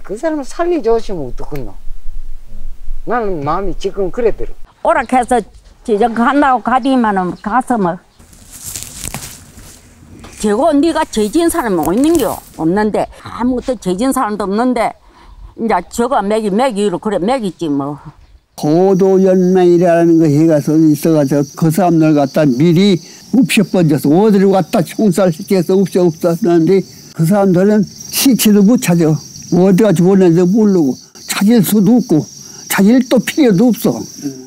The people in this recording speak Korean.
그 사람 살리 좋으시면 어떡하노? 나는 마음이 지금 그래 들어. 오락해서 지적한다고 가디만은 가서 뭐 저거 네가 죄진 사람은 어디 있는겨? 없는데 아무것도 죄진 사람도 없는데 이제 저거 매기로 그래 매기지 뭐. 고도연맹이라는 거 해가서 있어가지고 그 사람들 갖다 미리 없애버려서 어디로 갖다 총살시켜서 없었는데 그 사람들은 시체도 못 찾아. 어디가 죽었는지 모르고 찾을 수도 없고 찾을 또 필요도 없어.